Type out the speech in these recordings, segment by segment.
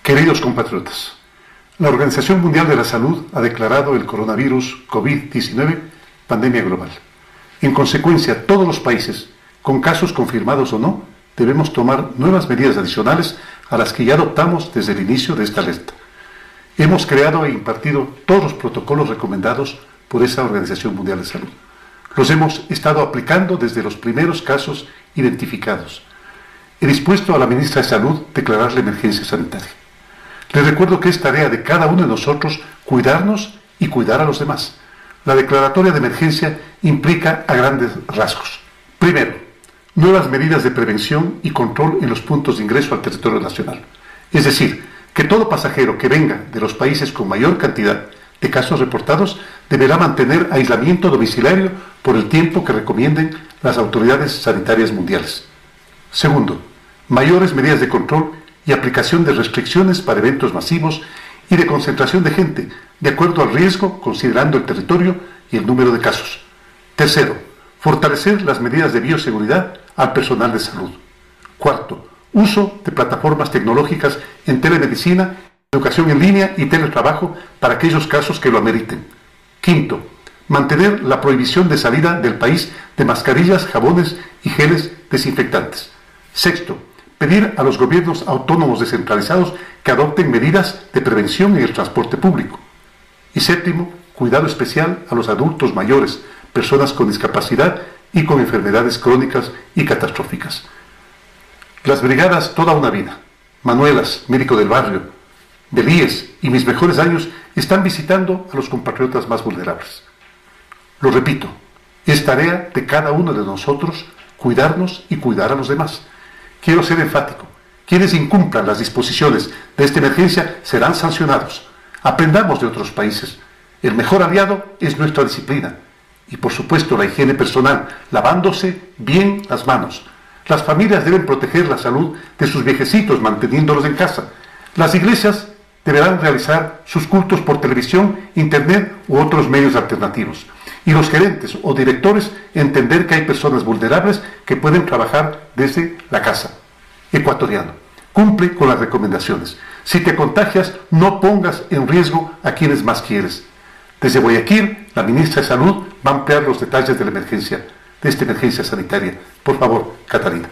Queridos compatriotas, la Organización Mundial de la Salud ha declarado el coronavirus COVID-19 pandemia global. En consecuencia, todos los países, con casos confirmados o no, debemos tomar nuevas medidas adicionales a las que ya adoptamos desde el inicio de esta alerta. Hemos creado e impartido todos los protocolos recomendados por esa Organización Mundial de Salud. Los hemos estado aplicando desde los primeros casos identificados. He dispuesto a la ministra de Salud declarar la emergencia sanitaria. Les recuerdo que es tarea de cada uno de nosotros cuidarnos y cuidar a los demás. La declaratoria de emergencia implica a grandes rasgos. Primero, nuevas medidas de prevención y control en los puntos de ingreso al territorio nacional. Es decir, que todo pasajero que venga de los países con mayor cantidad de casos reportados deberá mantener aislamiento domiciliario por el tiempo que recomienden las autoridades sanitarias mundiales. Segundo, mayores medidas de control y aplicación de restricciones para eventos masivos y de concentración de gente, de acuerdo al riesgo, considerando el territorio y el número de casos. Tercero, fortalecer las medidas de bioseguridad al personal de salud. Cuarto, uso de plataformas tecnológicas en telemedicina, educación en línea y teletrabajo para aquellos casos que lo ameriten. Quinto, mantener la prohibición de salida del país de mascarillas, jabones y geles desinfectantes. Sexto, pedir a los gobiernos autónomos descentralizados que adopten medidas de prevención en el transporte público. Y séptimo, cuidado especial a los adultos mayores, personas con discapacidad y con enfermedades crónicas y catastróficas. Las brigadas Toda una Vida, Manuelas, médico del barrio, Belíes y Mis Mejores Años están visitando a los compatriotas más vulnerables. Lo repito, es tarea de cada uno de nosotros cuidarnos y cuidar a los demás. Quiero ser enfático. Quienes incumplan las disposiciones de esta emergencia serán sancionados. Aprendamos de otros países. El mejor aliado es nuestra disciplina. Y por supuesto la higiene personal, lavándose bien las manos. Las familias deben proteger la salud de sus viejecitos manteniéndolos en casa. Las iglesias deberán realizar sus cultos por televisión, internet u otros medios alternativos. Y los gerentes o directores entender que hay personas vulnerables que pueden trabajar desde la casa. Ecuatoriano, cumple con las recomendaciones. Si te contagias, no pongas en riesgo a quienes más quieres. Desde Guayaquil, la ministra de Salud va a ampliar los detalles de la emergencia, de esta emergencia sanitaria. Por favor, Catalina.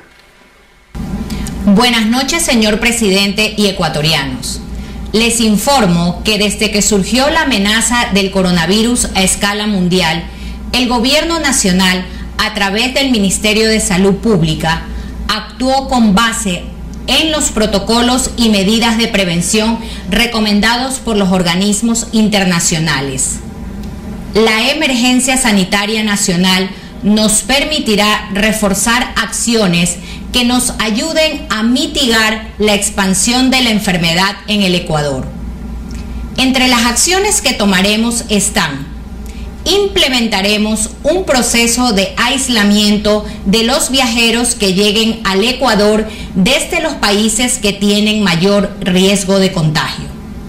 Buenas noches, señor presidente y ecuatorianos. Les informo que desde que surgió la amenaza del coronavirus a escala mundial, el Gobierno Nacional, a través del Ministerio de Salud Pública, actuó con base en los protocolos y medidas de prevención recomendados por los organismos internacionales. La emergencia sanitaria nacional nos permitirá reforzar acciones que nos ayuden a mitigar la expansión de la enfermedad en el Ecuador. Entre las acciones que tomaremos están: implementaremos un proceso de aislamiento de los viajeros que lleguen al Ecuador desde los países que tienen mayor riesgo de contagio.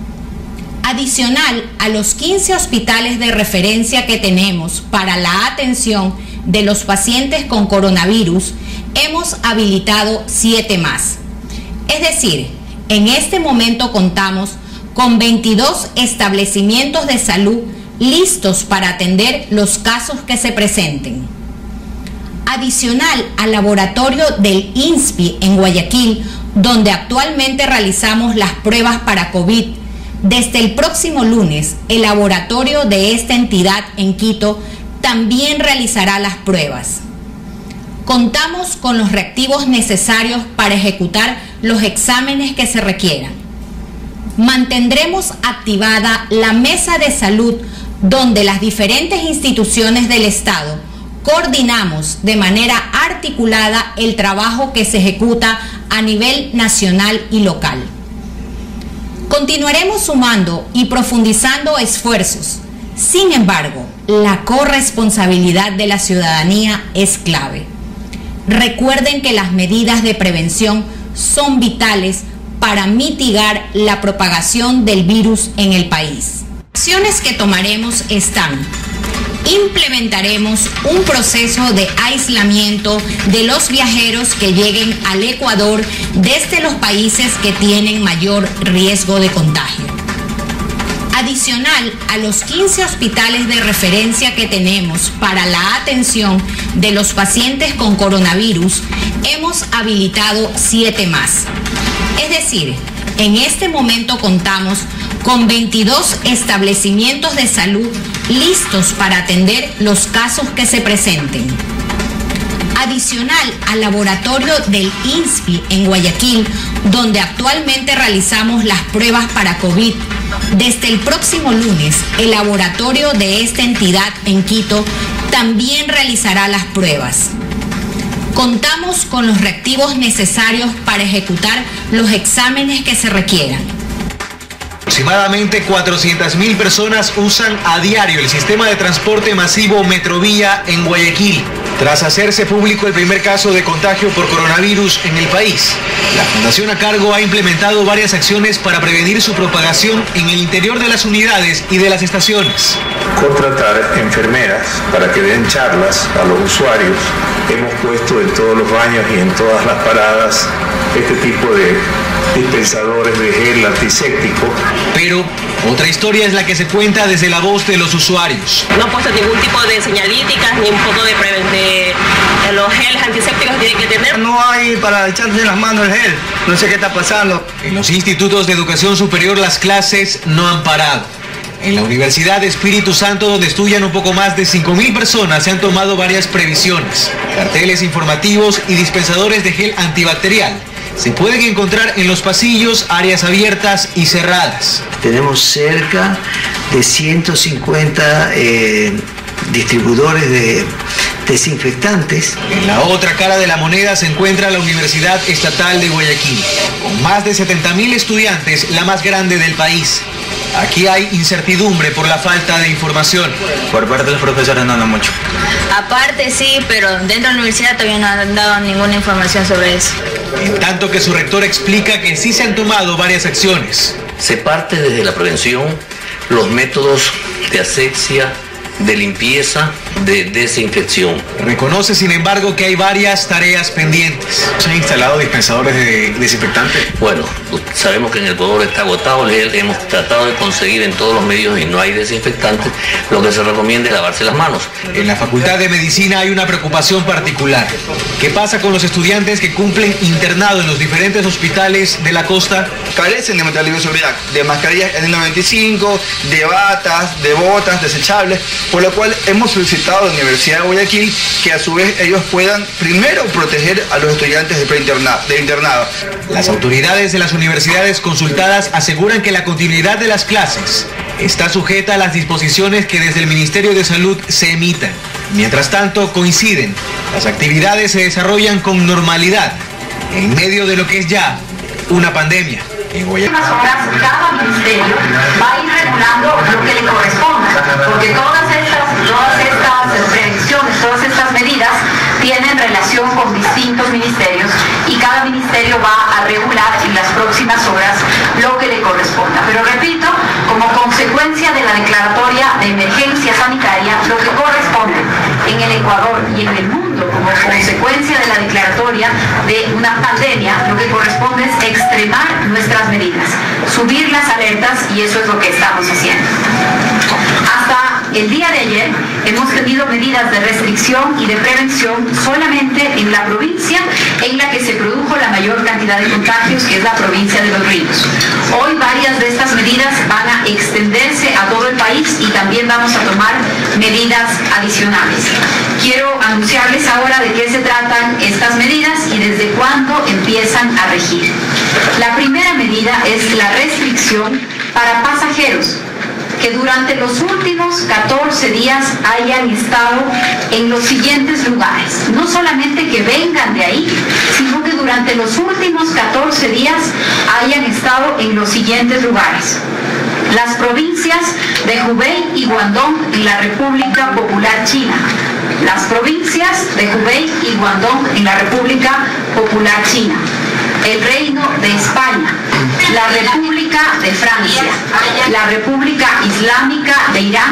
Adicional a los 15 hospitales de referencia que tenemos para la atención de los pacientes con coronavirus, hemos habilitado 7 más. Es decir, en este momento contamos con 22 establecimientos de salud listos para atender los casos que se presenten. Adicional al laboratorio del INSPI en Guayaquil, donde actualmente realizamos las pruebas para COVID, desde el próximo lunes, el laboratorio de esta entidad en Quito también realizará las pruebas. Contamos con los reactivos necesarios para ejecutar los exámenes que se requieran. Mantendremos activada la mesa de salud, donde las diferentes instituciones del Estado coordinamos de manera articulada el trabajo que se ejecuta a nivel nacional y local. Continuaremos sumando y profundizando esfuerzos. Sin embargo, la corresponsabilidad de la ciudadanía es clave. Recuerden que las medidas de prevención son vitales para mitigar la propagación del virus en el país. Acciones que tomaremos están: implementaremos un proceso de aislamiento de los viajeros que lleguen al Ecuador desde los países que tienen mayor riesgo de contagio. Adicional a los 15 hospitales de referencia que tenemos para la atención de los pacientes con coronavirus, hemos habilitado 7 más. Es decir, en este momento contamos con 22 establecimientos de salud listos para atender los casos que se presenten. Adicional al laboratorio del INSPI en Guayaquil, donde actualmente realizamos las pruebas para COVID, desde el próximo lunes, el laboratorio de esta entidad en Quito también realizará las pruebas. Contamos con los reactivos necesarios para ejecutar los exámenes que se requieran. Aproximadamente 400.000 personas usan a diario el sistema de transporte masivo Metrovía en Guayaquil, tras hacerse público el primer caso de contagio por coronavirus en el país. La Fundación a cargo ha implementado varias acciones para prevenir su propagación en el interior de las unidades y de las estaciones. Contratar enfermeras para que den charlas a los usuarios. Hemos puesto en todos los baños y en todas las paradas este tipo de dispensadores de gel antiséptico. Pero otra historia es la que se cuenta desde la voz de los usuarios. No han puesto ningún tipo de señalíticas ni un poco de los geles antisépticos que tienen que tener. No hay para echarse en las manos el gel. No sé qué está pasando. En los institutos de educación superior las clases no han parado. En la Universidad de Espíritu Santo, donde estudian un poco más de 5.000 personas, se han tomado varias previsiones. Carteles informativos y dispensadores de gel antibacterial se pueden encontrar en los pasillos, áreas abiertas y cerradas. Tenemos cerca de 150 distribuidores de desinfectantes. En la otra cara de la moneda se encuentra la Universidad Estatal de Guayaquil, con más de 70.000 estudiantes, la más grande del país. Aquí hay incertidumbre por la falta de información. Por parte de los profesores no mucho. Aparte sí, pero dentro de la universidad todavía no han dado ninguna información sobre eso. En tanto que su rector explica que sí se han tomado varias acciones. Se parte desde la prevención, los métodos de asepsia, de limpieza, de desinfección. Reconoce, sin embargo, que hay varias tareas pendientes. ¿Se han instalado dispensadores de desinfectantes? Bueno, sabemos que en el Ecuador está agotado, hemos tratado de conseguir en todos los medios y no hay desinfectantes. Lo que se recomienda es lavarse las manos. En la Facultad de Medicina hay una preocupación particular. ¿Qué pasa con los estudiantes que cumplen internado en los diferentes hospitales de la costa? Carecen de material de bioseguridad, de mascarillas N95, de batas, de botas desechables, por lo cual hemos solicitado a la Universidad de Guayaquil que a su vez ellos puedan primero proteger a los estudiantes de internado. Las autoridades de las universidades consultadas aseguran que la continuidad de las clases está sujeta a las disposiciones que desde el Ministerio de Salud se emitan. Mientras tanto, coinciden, las actividades se desarrollan con normalidad en medio de lo que es ya una pandemia. En Guayaquil. Cada ministerio va a ir regulando lo que le corresponda, porque todas estas prevenciones, todas estas medidas tienen relación con distintos ministerios y cada ministerio va a regular en las próximas horas lo que le corresponda. Pero repito, como consecuencia de la declaratoria de emergencia sanitaria, lo que corresponde en el Ecuador y en el mundo como consecuencia de la declaratoria de una pandemia, lo que corresponde es extremar nuestras medidas, subir las alertas, y eso es lo que estamos haciendo. Hasta el día de ayer hemos tenido medidas de restricción y de prevención solamente en la provincia en la que se produjo la mayor cantidad de contagios, que es la provincia de Los Ríos. Hoy varias de estas medidas van a extenderse a todo el país y también vamos a tomar medidas adicionales. Quiero anunciarles ahora de qué se tratan estas medidas y desde cuándo empiezan a regir. La primera medida es la restricción para pasajeros que durante los últimos 14 días hayan estado en los siguientes lugares. No solamente que vengan de ahí, sino que durante los últimos 14 días hayan estado en los siguientes lugares. Las provincias de Hubei y Guangdong en la República Popular China. Las provincias de Hubei y Guangdong en la República Popular China. El Reino de España, la República de Francia, la República Islámica de Irán,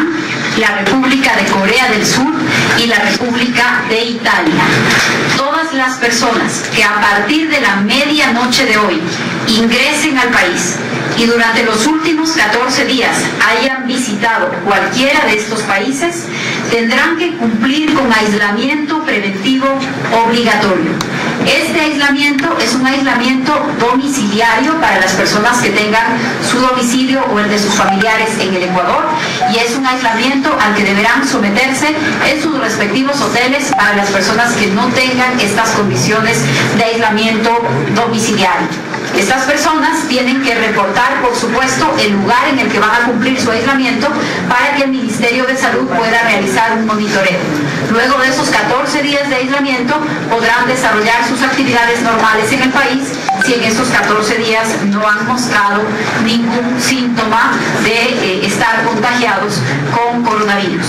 la República de Corea del Sur y la República de Italia. Todas las personas que a partir de la medianoche de hoy ingresen al país y durante los últimos 14 días hayan visitado cualquiera de estos países, tendrán que cumplir con aislamiento preventivo obligatorio. Este aislamiento es un aislamiento domiciliario para las personas que tengan su domicilio o el de sus familiares en el Ecuador, y es un aislamiento al que deberán someterse en sus respectivos hoteles para las personas que no tengan estas condiciones de aislamiento domiciliario. Estas personas tienen que reportar, por supuesto, el lugar en el que van a cumplir su aislamiento para que el Ministerio de Salud pueda realizar un monitoreo. Luego de esos 14 días de aislamiento podrán desarrollar sus actividades normales en el país si en esos 14 días no han mostrado ningún síntoma de estar contagiados con coronavirus.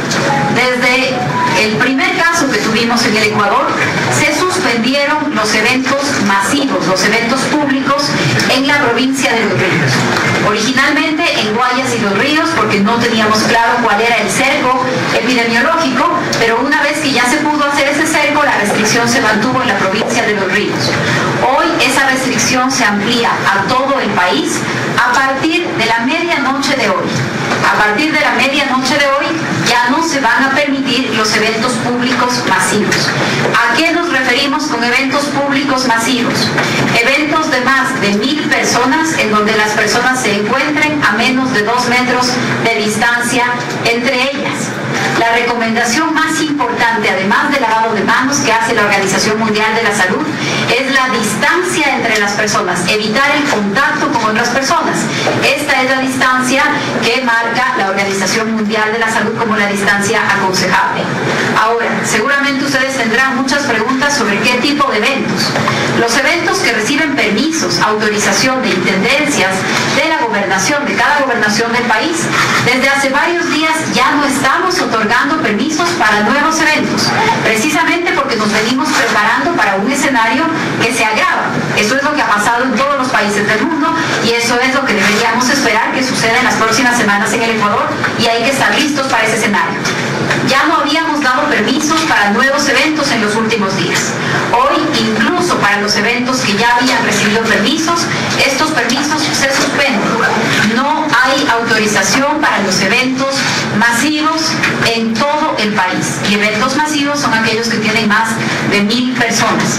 Desde el primer caso que tuvimos en el Ecuador, se suspendieron los eventos masivos, los eventos públicos en la provincia de Los Ríos. Originalmente en Guayas y Los Ríos, porque no teníamos claro cuál era el cerco epidemiológico, pero una vez que ya se pudo hacer ese cerco, la restricción se mantuvo en la provincia de Los Ríos. Hoy esa restricción se amplía a todo el país a partir de la medianoche de hoy. A partir de la medianoche de hoy ya no se van a permitir los eventos públicos masivos. ¿A qué nos referimos con eventos públicos masivos? Eventos de más de 1000 personas en donde las personas se encuentren a menos de 2 metros de distancia entre ellas. La recomendación más importante, además del lavado de manos que hace la Organización Mundial de la Salud, es la distancia entre las personas, evitar el contacto con otras personas. Esta es la distancia que marca la Organización Mundial de la Salud como la distancia aconsejable. Ahora, seguramente ustedes tendrán muchas preguntas sobre qué tipo de eventos. Los eventos que reciben permisos, autorización de intendencias, de la gobernación, de cada gobernación del país, desde hace varios días ya no estamos otorgando permisos para nuevos eventos, precisamente porque nos venimos preparando para un escenario que se agrava. Eso es lo que ha pasado en todos los países del mundo y eso es lo que deberíamos esperar que suceda en las próximas semanas en el Ecuador, y hay que estar listos para ese escenario. Ya no habíamos dado permisos para nuevos eventos en los últimos días. Hoy, incluso para los eventos que ya habían recibido permisos, estos permisos se suspenden. No hay autorización para los eventos masivos en todo el país. Y eventos masivos son aquellos que tienen más de 1000 personas.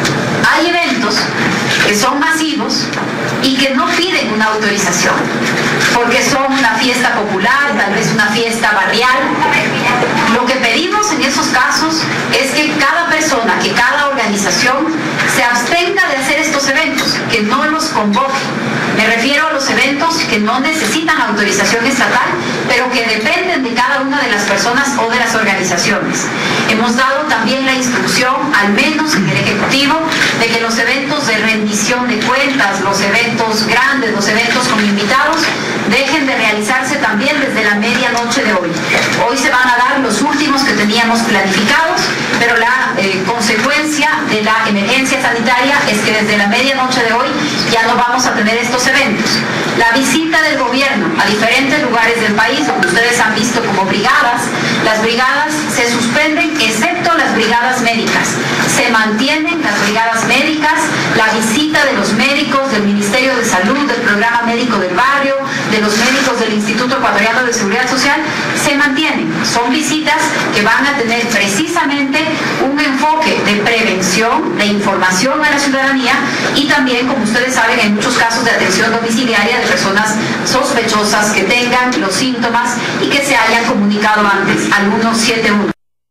Hay eventos que son masivos y que no piden una autorización, porque son una fiesta popular, tal vez una fiesta barrial. Lo que pedimos en esos casos es que cada persona, que cada organización se abstenga de hacer estos eventos, que no los convoque. Me refiero a los eventos que no necesitan autorización estatal, pero que dependen de cada una de las personas o de las organizaciones. Hemos dado también la instrucción, al menos en el Ejecutivo, de que los eventos de rendición de cuentas, los eventos grandes, los eventos con invitados, dejen de realizarse también desde la medianoche de hoy. Hoy se van a dar los últimos que teníamos planificados, pero la consecuencia de la emergencia sanitaria es que desde la medianoche de hoy ya no vamos a tener estos eventos. La visita del gobierno a diferentes lugares del país, lo que ustedes han visto como brigadas, las brigadas se suspenden excepto las brigadas médicas. Se mantienen las brigadas médicas, la visita de los médicos del Ministerio de Salud, del Programa Médico del Barrio, de los médicos del Instituto Ecuatoriano de Seguridad Social, se mantienen. Son visitas que van a tener precisamente un enfoque de prevención, de información a la ciudadanía y también, como ustedes saben, hay muchos casos de atención domiciliaria de personas sospechosas que tengan los síntomas y que se hayan comunicado antes al 171.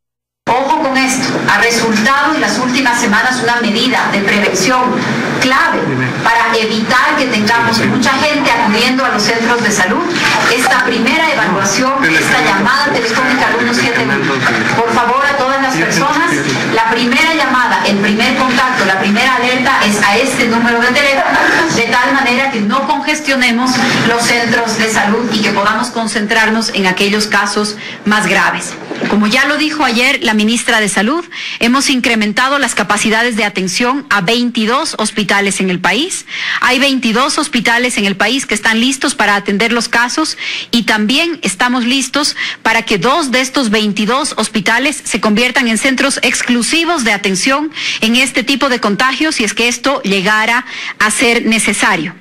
Ojo con esto, ha resultado en las últimas semanas una medida de prevención clave para evitar que tengamos mucha gente acudiendo a los centros de salud. Esta primera evaluación, esta llamada telefónica al 171. Por favor, a todas las personas, la primera llamada, el primer contacto, la primera alerta es a este número de teléfono, de tal manera que no congestionemos los centros de salud y que podamos concentrarnos en aquellos casos más graves. Como ya lo dijo ayer la ministra de Salud, hemos incrementado las capacidades de atención a 22 hospitales en el país. Hay 22 hospitales en el país que están listos para atender los casos y también estamos listos para que 2 de estos 22 hospitales se conviertan en centros exclusivos de atención en este tipo de contagios si es que esto llegara a ser necesario.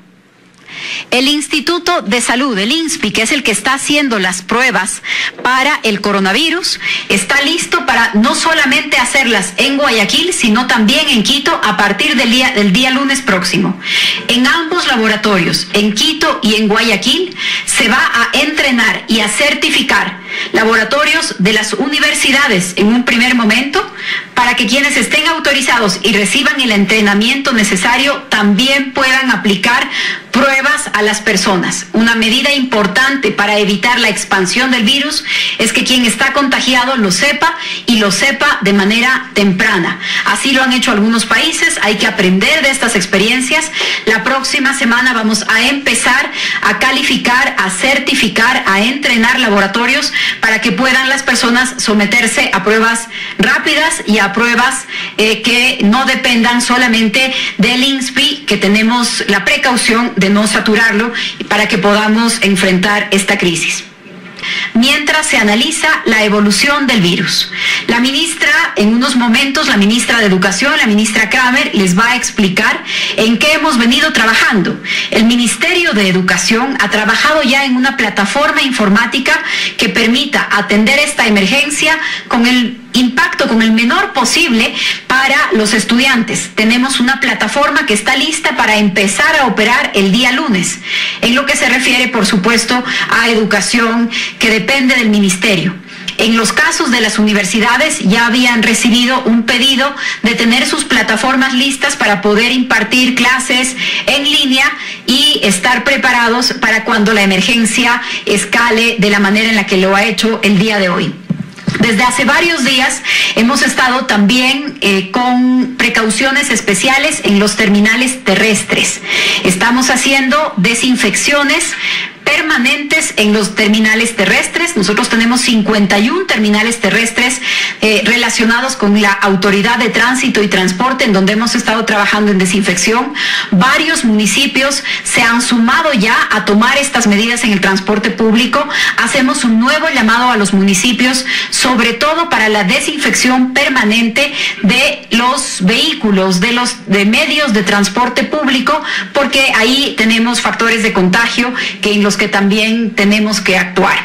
El Instituto de Salud, el INSPI, que es el que está haciendo las pruebas para el coronavirus, está listo para no solamente hacerlas en Guayaquil, sino también en Quito a partir del día lunes próximo. En ambos laboratorios, en Quito y en Guayaquil, se va a entrenar y a certificar laboratorios de las universidades en un primer momento para que quienes estén autorizados y reciban el entrenamiento necesario también puedan aplicar pruebas a las personas. Una medida importante para evitar la expansión del virus es que quien está contagiado lo sepa y lo sepa de manera temprana. Así lo han hecho algunos países, hay que aprender de estas experiencias. La próxima semana vamos a empezar a calificar, a certificar, a entrenar laboratorios para que puedan las personas someterse a pruebas rápidas y a pruebas que no dependan solamente del INSPI, que tenemos la precaución de no saturarlo para que podamos enfrentar esta crisis. Mientras se analiza la evolución del virus, la ministra, en unos momentos, la ministra de Educación, la ministra Kramer, les va a explicar en qué hemos venido trabajando. El Ministerio de Educación ha trabajado ya en una plataforma informática que permita atender esta emergencia con el impacto, con el menor posible para los estudiantes. Tenemos una plataforma que está lista para empezar a operar el día lunes, en lo que se refiere, por supuesto, a educación que depende del ministerio. En los casos de las universidades ya habían recibido un pedido de tener sus plataformas listas para poder impartir clases en línea y estar preparados para cuando la emergencia escale de la manera en la que lo ha hecho el día de hoy. Desde hace varios días hemos estado también con precauciones especiales en los terminales terrestres. Estamos haciendo desinfecciones permanentes en los terminales terrestres. Nosotros tenemos 51 terminales terrestres relacionados con la Autoridad de Tránsito y Transporte, en donde hemos estado trabajando en desinfección. Varios municipios se han sumado ya a tomar estas medidas en el transporte público. Hacemos un nuevo llamado a los municipios, sobre todo para la desinfección permanente de los vehículos, de medios de transporte público, porque ahí tenemos factores de contagio en los que también tenemos que actuar.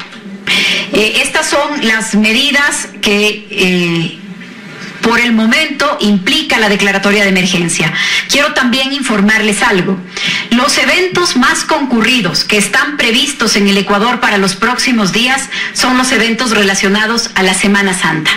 Estas son las medidas que por el momento implica la declaratoria de emergencia. Quiero también informarles algo. Los eventos más concurridos que están previstos en el Ecuador para los próximos días son los eventos relacionados a la Semana Santa.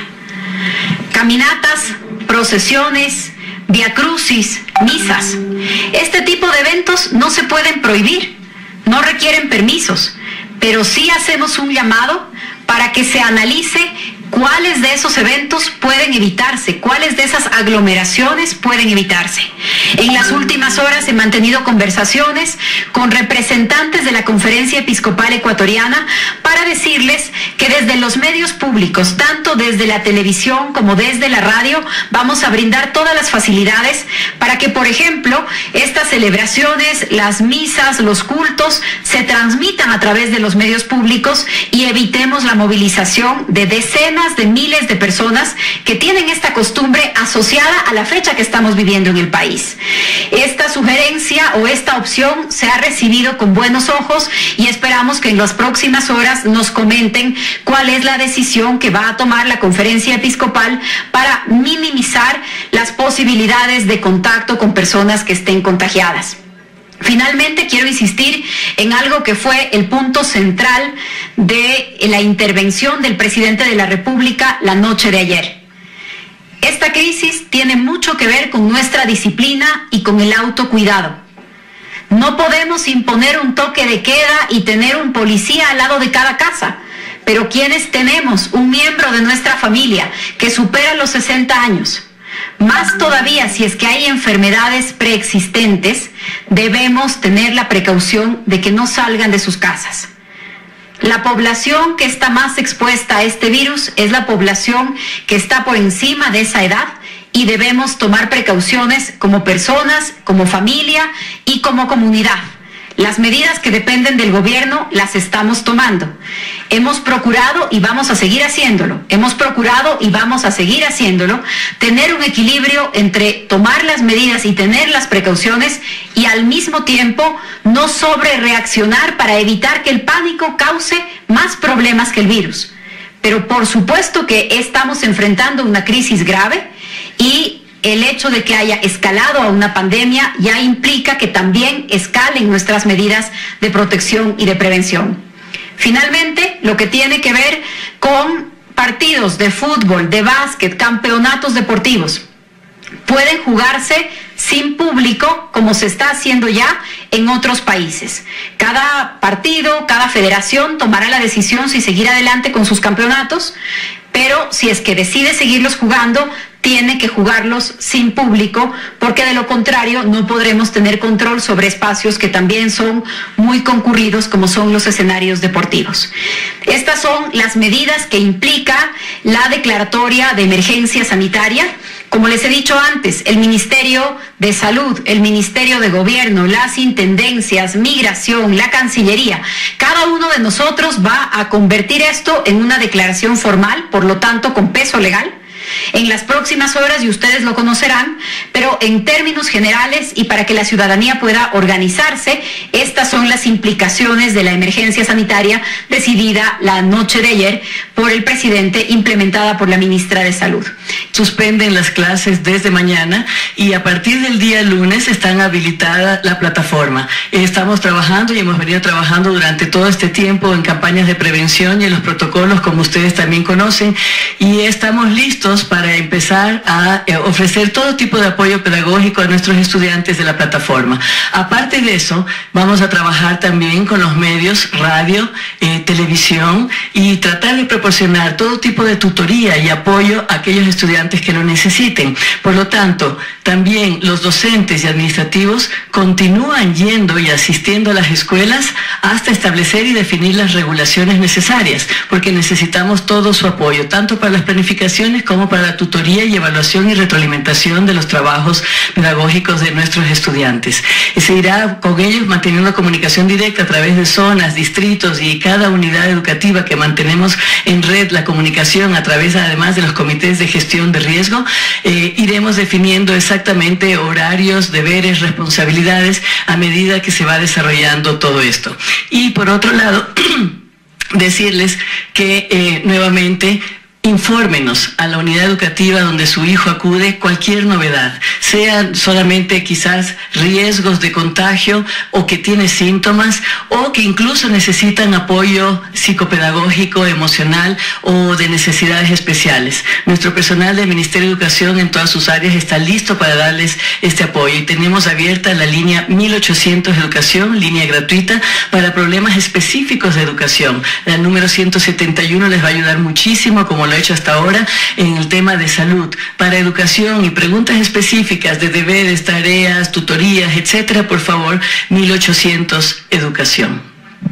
Caminatas, procesiones, viacrucis, misas. Este tipo de eventos no se pueden prohibir, no requieren permisos, pero sí hacemos un llamado para que se analice cuáles de esos eventos pueden evitarse, cuáles de esas aglomeraciones pueden evitarse. En las últimas horas he mantenido conversaciones con representantes de la Conferencia Episcopal Ecuatoriana para decirles que desde los medios públicos, tanto desde la televisión como desde la radio, vamos a brindar todas las facilidades para que, por ejemplo, estas celebraciones, las misas, los cultos, se transmitan a través de los medios públicos y evitemos la movilización de decenas de miles de personas que tienen esta costumbre asociada a la fecha que estamos viviendo en el país. Esta sugerencia o esta opción se ha recibido con buenos ojos y esperamos que en las próximas horas nos comenten cuál es la decisión que va a tomar la Conferencia Episcopal para minimizar las posibilidades de contacto con personas que estén contagiadas. Finalmente, quiero insistir en algo que fue el punto central de la intervención del presidente de la República la noche de ayer. Esta crisis tiene mucho que ver con nuestra disciplina y con el autocuidado. No podemos imponer un toque de queda y tener un policía al lado de cada casa, pero quienes tenemos un miembro de nuestra familia que supera los 60 años, más todavía si es que hay enfermedades preexistentes, debemos tener la precaución de que no salgan de sus casas. La población que está más expuesta a este virus es la población que está por encima de esa edad y debemos tomar precauciones como personas, como familia y como comunidad. Las medidas que dependen del gobierno las estamos tomando. Hemos procurado y vamos a seguir haciéndolo. Hemos procurado y vamos a seguir haciéndolo. Tener un equilibrio entre tomar las medidas y tener las precauciones y al mismo tiempo no sobrereaccionar para evitar que el pánico cause más problemas que el virus. Pero por supuesto que estamos enfrentando una crisis grave y el hecho de que haya escalado a una pandemia ya implica que también escalen nuestras medidas de protección y de prevención. Finalmente, lo que tiene que ver con partidos de fútbol, de básquet, campeonatos deportivos, pueden jugarse sin público como se está haciendo ya en otros países. Cada partido, cada federación tomará la decisión si seguir adelante con sus campeonatos, pero si es que decide seguirlos jugando, tiene que jugarlos sin público, porque de lo contrario no podremos tener control sobre espacios que también son muy concurridos, como son los escenarios deportivos. Estas son las medidas que implica la declaratoria de emergencia sanitaria. Como les he dicho antes, el Ministerio de Salud, el Ministerio de Gobierno, las Intendencias, Migración, la Cancillería, cada uno de nosotros va a convertir esto en una declaración formal, por lo tanto con peso legal, en las próximas horas, y ustedes lo conocerán, pero en términos generales y para que la ciudadanía pueda organizarse, estas son las implicaciones de la emergencia sanitaria decidida la noche de ayer por el presidente, implementada por la ministra de Salud. Suspenden las clases desde mañana y a partir del día lunes están habilitada la plataforma. Estamos trabajando y hemos venido trabajando durante todo este tiempo en campañas de prevención y en los protocolos, como ustedes también conocen, y estamos listos para empezar a ofrecer todo tipo de apoyo pedagógico a nuestros estudiantes de la plataforma. Aparte de eso, vamos a trabajar también con los medios, radio, televisión, y tratar de proporcionar todo tipo de tutoría y apoyo a aquellos estudiantes que lo necesiten. Por lo tanto, también los docentes y administrativos continúan yendo y asistiendo a las escuelas hasta establecer y definir las regulaciones necesarias, porque necesitamos todo su apoyo, tanto para las planificaciones como para la tutoría y evaluación y retroalimentación de los trabajos pedagógicos de nuestros estudiantes. Se irá con ellos manteniendo comunicación directa a través de zonas, distritos y cada unidad educativa que mantenemos en red la comunicación a través además de los comités de gestión de riesgo. Iremos definiendo exactamente horarios, deberes, responsabilidades a medida que se va desarrollando todo esto. Y por otro lado, decirles que nuevamente infórmenos a la unidad educativa donde su hijo acude cualquier novedad, sean solamente quizás riesgos de contagio o que tiene síntomas o que incluso necesitan apoyo psicopedagógico, emocional o de necesidades especiales. Nuestro personal del Ministerio de Educación en todas sus áreas está listo para darles este apoyo y tenemos abierta la línea 1800 Educación, línea gratuita para problemas específicos de educación. El número 171 les va a ayudar muchísimo, como lo he hecho hasta ahora, en el tema de salud. Para educación y preguntas específicas de deberes, tareas, tutorías, etcétera, por favor, 1800 Educación.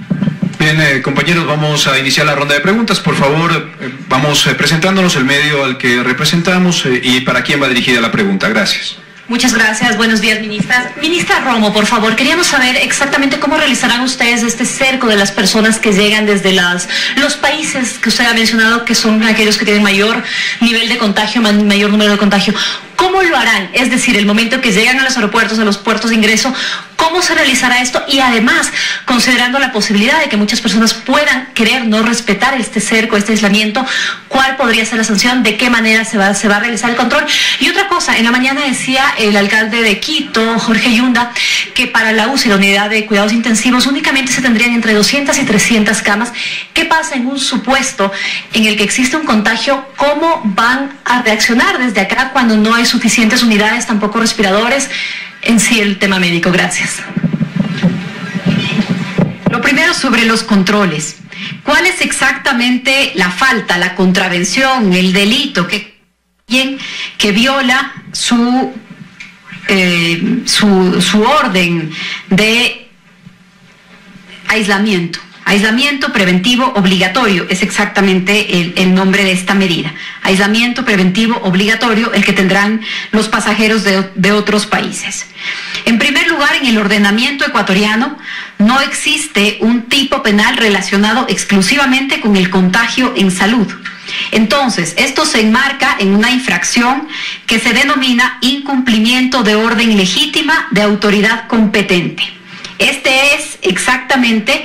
Bien, compañeros, vamos a iniciar la ronda de preguntas. Por favor, vamos presentándonos el medio al que representamos y para quién va dirigida la pregunta. Gracias. Muchas gracias, buenos días, ministras. Ministra Romo, por favor, queríamos saber exactamente cómo realizarán ustedes este cerco de las personas que llegan desde los países que usted ha mencionado, que son aquellos que tienen mayor nivel de contagio, mayor número de contagio. ¿Cómo lo harán? Es decir, el momento que llegan a los aeropuertos, a los puertos de ingreso, ¿cómo se realizará esto? Y además, considerando la posibilidad de que muchas personas puedan querer no respetar este cerco, este aislamiento, ¿cuál podría ser la sanción? ¿De qué manera se va a realizar el control? Y otra cosa, en la mañana decía el alcalde de Quito, Jorge Yunda, que para la UCI, la unidad de cuidados intensivos, únicamente se tendrían entre 200 y 300 camas. ¿Qué pasa en un supuesto en el que existe un contagio? ¿Cómo van a reaccionar desde acá cuando no hay suficientes unidades, tampoco respiradores? En sí el tema médico. Gracias. Lo primero, sobre los controles. ¿Cuál es exactamente la falta, la contravención, el delito que viola su orden de aislamiento? Aislamiento preventivo obligatorio es exactamente el nombre de esta medida. Aislamiento preventivo obligatorio, el que tendrán los pasajeros de otros países. En primer lugar, en el ordenamiento ecuatoriano no existe un tipo penal relacionado exclusivamente con el contagio en salud. Entonces, esto se enmarca en una infracción que se denomina incumplimiento de orden legítima de autoridad competente. Este es exactamente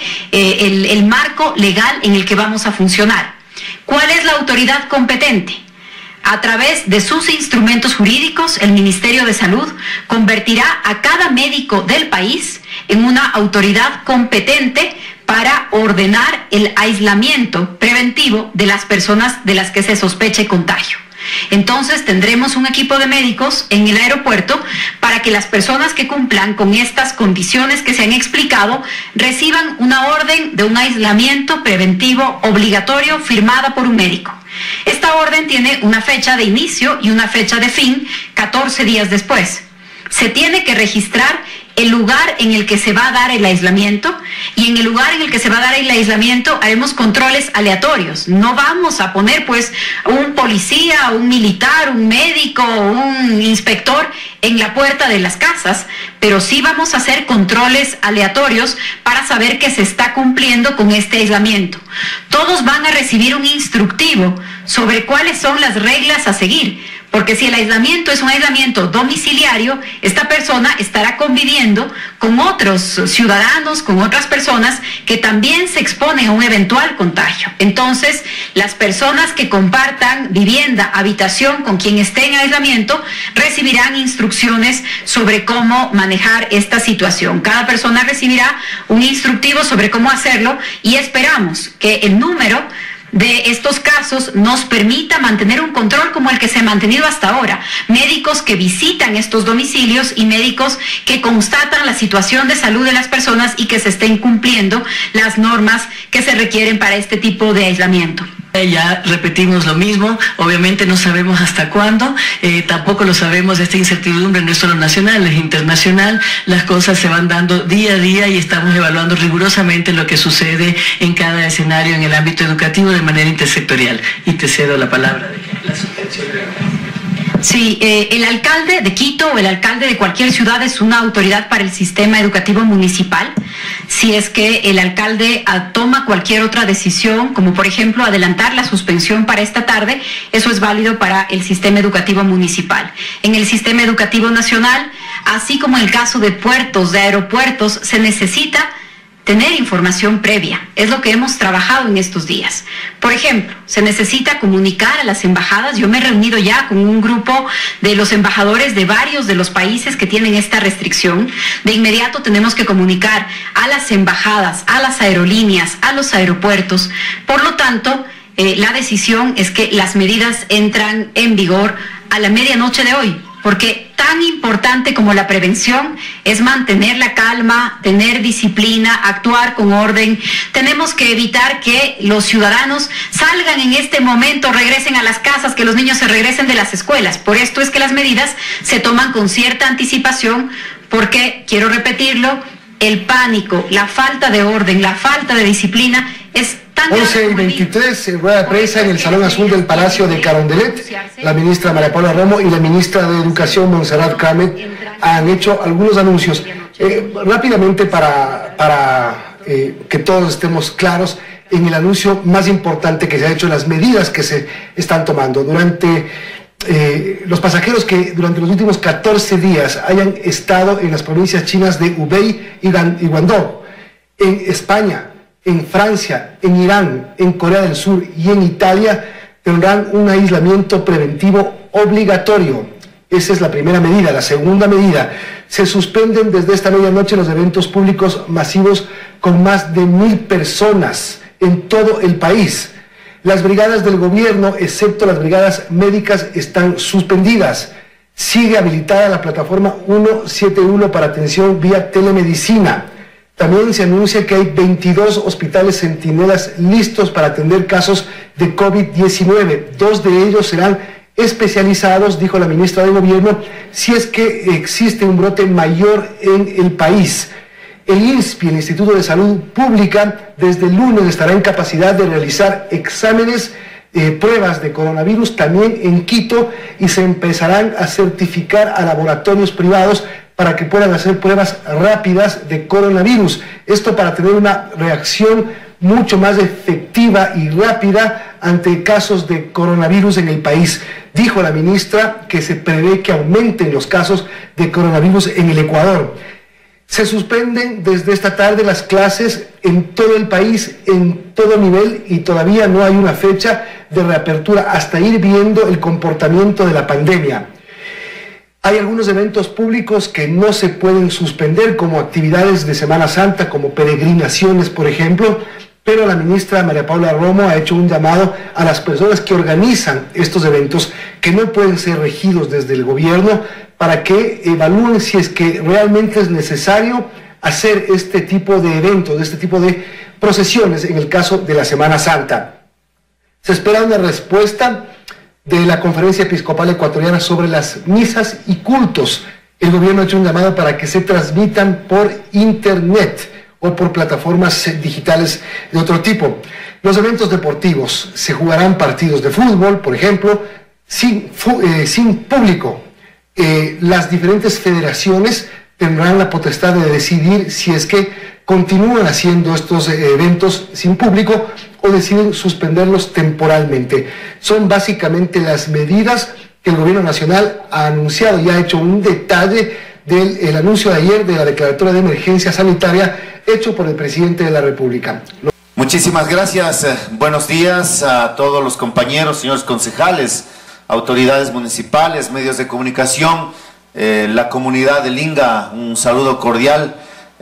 el marco legal en el que vamos a funcionar. ¿Cuál es la autoridad competente? A través de sus instrumentos jurídicos, el Ministerio de Salud convertirá a cada médico del país en una autoridad competente para ordenar el aislamiento preventivo de las personas de las que se sospeche contagio. Entonces tendremos un equipo de médicos en el aeropuerto para que las personas que cumplan con estas condiciones que se han explicado reciban una orden de un aislamiento preventivo obligatorio firmada por un médico. Esta orden tiene una fecha de inicio y una fecha de fin 14 días después. Se tiene que registrar el lugar en el que se va a dar el aislamiento, y en el lugar en el que se va a dar el aislamiento haremos controles aleatorios. No vamos a poner pues un policía, un militar, un médico, un inspector en la puerta de las casas, pero sí vamos a hacer controles aleatorios para saber que se está cumpliendo con este aislamiento. Todos van a recibir un instructivo sobre cuáles son las reglas a seguir. Porque si el aislamiento es un aislamiento domiciliario, esta persona estará conviviendo con otros ciudadanos, con otras personas que también se exponen a un eventual contagio. Entonces, las personas que compartan vivienda, habitación con quien esté en aislamiento, recibirán instrucciones sobre cómo manejar esta situación. Cada persona recibirá un instructivo sobre cómo hacerlo y esperamos que el número de estos casos nos permita mantener un control como el que se ha mantenido hasta ahora. Médicos que visitan estos domicilios y médicos que constatan la situación de salud de las personas y que se estén cumpliendo las normas que se requieren para este tipo de aislamiento. Ya repetimos lo mismo, obviamente no sabemos hasta cuándo, tampoco lo sabemos de esta incertidumbre, no es solo nacional, es internacional, las cosas se van dando día a día y estamos evaluando rigurosamente lo que sucede en cada escenario en el ámbito educativo de manera intersectorial. Y te cedo la palabra de la suspensión. Sí, el alcalde de Quito o el alcalde de cualquier ciudad es una autoridad para el sistema educativo municipal. Si es que el alcalde toma cualquier otra decisión, como por ejemplo adelantar la suspensión para esta tarde, eso es válido para el sistema educativo municipal. En el sistema educativo nacional, así como en el caso de puertos, de aeropuertos, se necesita tener información previa. Es lo que hemos trabajado en estos días. Por ejemplo, se necesita comunicar a las embajadas. Yo me he reunido ya con un grupo de los embajadores de varios de los países que tienen esta restricción. De inmediato tenemos que comunicar a las embajadas, a las aerolíneas, a los aeropuertos. Por lo tanto, la decisión es que las medidas entran en vigor a la medianoche de hoy, porque tan importante como la prevención es mantener la calma, tener disciplina, actuar con orden. Tenemos que evitar que los ciudadanos salgan en este momento, regresen a las casas, que los niños se regresen de las escuelas. Por esto es que las medidas se toman con cierta anticipación, porque, quiero repetirlo, el pánico, la falta de orden, la falta de disciplina es tan... 11:23, rueda de prensa en el Salón Azul del Palacio de Carondelet. La ministra María Paula Romo y la ministra de Educación, Montserrat Cramet, han hecho algunos anuncios. Rápidamente, para que todos estemos claros en el anuncio más importante que se ha hecho, las medidas que se están tomando. Durante los pasajeros que durante los últimos 14 días hayan estado en las provincias chinas de Hubei y Guangdong, en España, en Francia, en Irán, en Corea del Sur y en Italia, tendrán un aislamiento preventivo obligatorio. Esa es la primera medida. La segunda medida: se suspenden desde esta medianoche los eventos públicos masivos con más de 1.000 personas en todo el país. Las brigadas del gobierno, excepto las brigadas médicas, están suspendidas. Sigue habilitada la plataforma 171 para atención vía telemedicina. También se anuncia que hay 22 hospitales centinelas listos para atender casos de COVID-19. 2 de ellos serán especializados, dijo la ministra de Gobierno, si es que existe un brote mayor en el país. El INSPI, el Instituto de Salud Pública, desde el lunes estará en capacidad de realizar exámenes, pruebas de coronavirus también en Quito, y se empezarán a certificar a laboratorios privados para que puedan hacer pruebas rápidas de coronavirus. Esto para tener una reacción mucho más efectiva y rápida ante casos de coronavirus en el país. Dijo la ministra que se prevé que aumenten los casos de coronavirus en el Ecuador. Se suspenden desde esta tarde las clases en todo el país, en todo nivel, y todavía no hay una fecha de reapertura hasta ir viendo el comportamiento de la pandemia. Hay algunos eventos públicos que no se pueden suspender, como actividades de Semana Santa, como peregrinaciones, por ejemplo, pero la ministra María Paula Romo ha hecho un llamado a las personas que organizan estos eventos, que no pueden ser regidos desde el gobierno, para que evalúen si es que realmente es necesario hacer este tipo de eventos, este tipo de procesiones en el caso de la Semana Santa. Se espera una respuesta de la Conferencia Episcopal Ecuatoriana sobre las misas y cultos. El gobierno ha hecho un llamado para que se transmitan por internet o por plataformas digitales de otro tipo. Los eventos deportivos, se jugarán partidos de fútbol, por ejemplo, sin público. Las diferentes federaciones tendrán la potestad de decidir si es que continúan haciendo estos eventos sin público o deciden suspenderlos temporalmente. Son básicamente las medidas que el gobierno nacional ha anunciado y ha hecho un detalle del anuncio de ayer de la declaratoria de emergencia sanitaria hecho por el presidente de la República. Muchísimas gracias. Buenos días a todos los compañeros, señores concejales, autoridades municipales, medios de comunicación, la comunidad de Linga, un saludo cordial.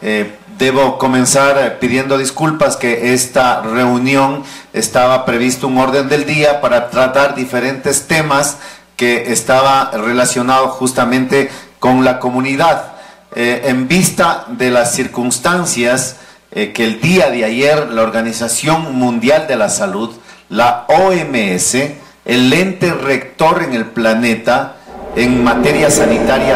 Debo comenzar pidiendo disculpas que esta reunión estaba previsto un orden del día para tratar diferentes temas que estaba relacionado justamente con la comunidad. En vista de las circunstancias que el día de ayer la Organización Mundial de la Salud, la OMS, el ente rector en el planeta en materia sanitaria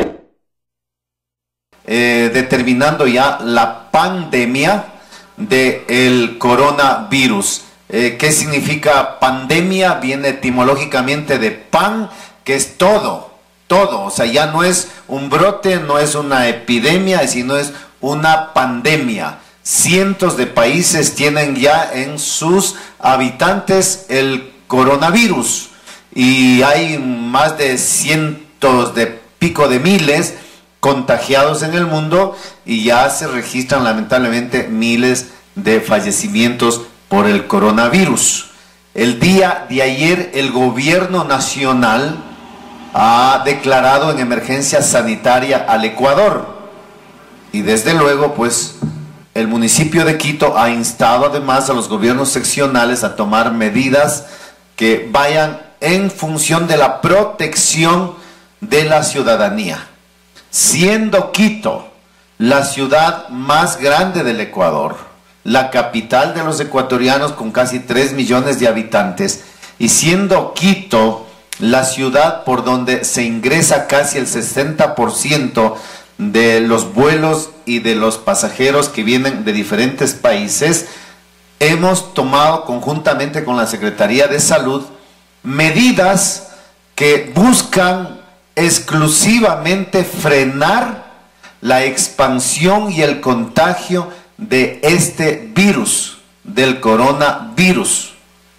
determinando ya la pandemia del coronavirus. ¿Qué significa pandemia? Viene etimológicamente de pan, que es todo, o sea, ya no es un brote, no es una epidemia, sino es una pandemia. Cientos de países tienen ya en sus habitantes el coronavirus y hay más de cientos de pico de miles contagiados en el mundo y ya se registran lamentablemente miles de fallecimientos por el coronavirus. El día de ayer el gobierno nacional ha declarado en emergencia sanitaria al Ecuador y desde luego pues el municipio de Quito ha instado además a los gobiernos seccionales a tomar medidas que vayan en función de la protección de la ciudadanía. Siendo Quito la ciudad más grande del Ecuador, la capital de los ecuatorianos con casi 3 millones de habitantes, y siendo Quito la ciudad por donde se ingresa casi el 60% de los vuelos y de los pasajeros que vienen de diferentes países, hemos tomado conjuntamente con la Secretaría de Salud medidas que buscan exclusivamente frenar la expansión y el contagio de este virus, del coronavirus.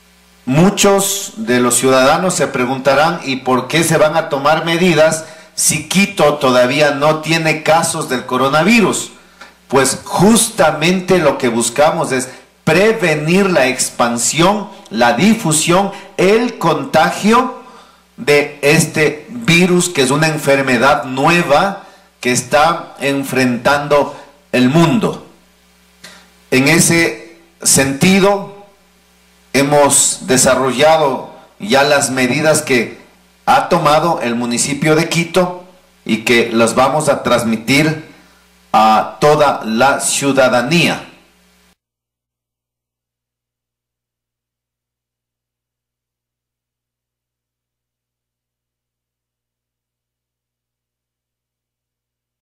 Muchos de los ciudadanos se preguntarán, ¿y por qué se van a tomar medidas si Quito todavía no tiene casos del coronavirus? Pues justamente lo que buscamos es prevenir la expansión, la difusión, el contagio de este virus, que es una enfermedad nueva que está enfrentando el mundo. En ese sentido, hemos desarrollado ya las medidas que ha tomado el municipio de Quito y que las vamos a transmitir a toda la ciudadanía.